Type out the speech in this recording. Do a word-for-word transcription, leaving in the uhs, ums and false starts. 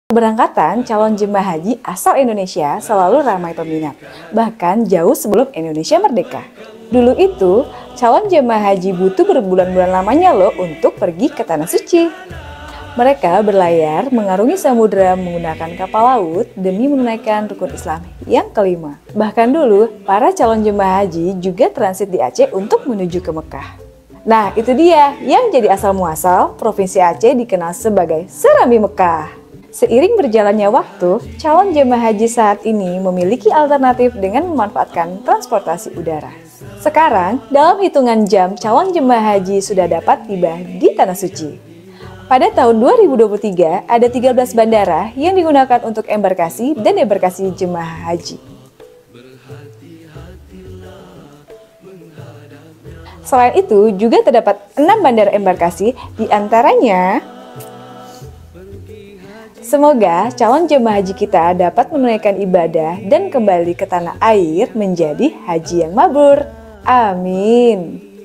Keberangkatan calon jemaah haji asal Indonesia selalu ramai peminat, bahkan jauh sebelum Indonesia merdeka. Dulu itu, calon jemaah haji butuh berbulan-bulan lamanya loh untuk pergi ke Tanah Suci. Mereka berlayar mengarungi samudera menggunakan kapal laut demi menunaikan rukun Islam yang kelima. Bahkan dulu, para calon jemaah haji juga transit di Aceh untuk menuju ke Mekah. Nah, itu dia yang jadi asal-muasal Provinsi Aceh dikenal sebagai Serambi Mekah. Seiring berjalannya waktu, calon jemaah haji saat ini memiliki alternatif dengan memanfaatkan transportasi udara. Sekarang, dalam hitungan jam, calon jemaah haji sudah dapat tiba di Tanah Suci. Pada tahun dua ribu dua puluh tiga, ada tiga belas bandara yang digunakan untuk embarkasi dan debarkasi jemaah haji. Selain itu, juga terdapat enam bandara embarkasi, di antaranya semoga calon jemaah haji kita dapat menunaikan ibadah dan kembali ke tanah air menjadi haji yang mabrur. Amin.